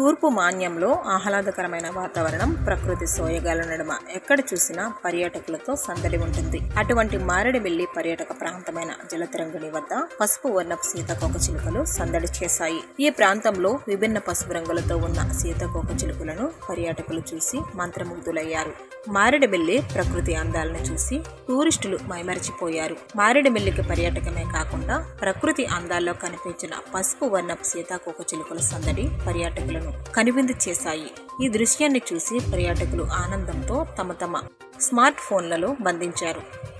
తూర్పు మాన్యంలో ఆహ్లాదకరమైన వాతావరణం, ప్రకృతి సోయగాల నడుమ ఎక్కడ చూసినా పర్యాటకులతో సందడి ఉంటుంది. అటువంటి మారేడుమిల్లి పర్యాటక ప్రాంతమైన జలతరంగిణి వద్ద పసుపు వర్ణపు సీతాకోకచిలుకలు సందడి చేశాయి. ఈ ప్రాంతంలో విభిన్న పసుపు రంగులతో ఉన్న సీతాకోకచిలుకలను పర్యాటకులు చూసి మంత్రముగ్ధులయ్యారు. మారేడుమిల్లి ప్రకృతి అందాలను చూసి టూరిస్టులు మైమరిచిపోయారు. మారేడుమిల్లికి పర్యాటకమే కాకుండా ప్రకృతి అందాల్లో కనిపించిన పసుపు వర్ణపు సీతాకోకచిలుకల సందడి పర్యాటకులను కనువిందు చేశాయి. ఈ దృశ్యాన్ని చూసి పర్యాటకులు ఆనందంతో తమ స్మార్ట్ ఫోన్లలో బంధించారు.